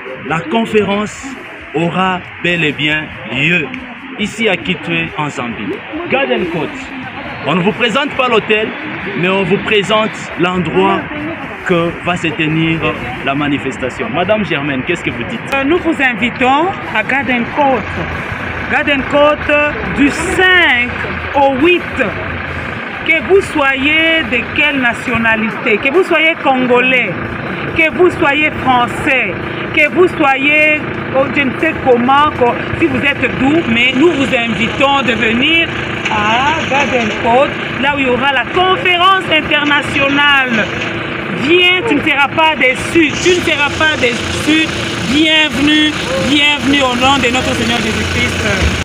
la conférence aura bel et bien lieu ici à Kitwe en Zambie. Garden Court. On ne vous présente pas l'hôtel, mais on vous présente l'endroit que va se tenir la manifestation. Madame Germaine, qu'est-ce que vous dites? Nous vous invitons à Garden Court. Garden Court du 5 au 8. Que vous soyez de quelle nationalité, que vous soyez congolais, que vous soyez français, que vous soyez, je ne sais comment, si vous êtes d'où, mais nous vous invitons de venir à Garden Court, là où il y aura la conférence internationale. Viens, tu ne seras pas déçu, tu ne seras pas déçu. Bienvenue, bienvenue au nom de notre Seigneur Jésus-Christ.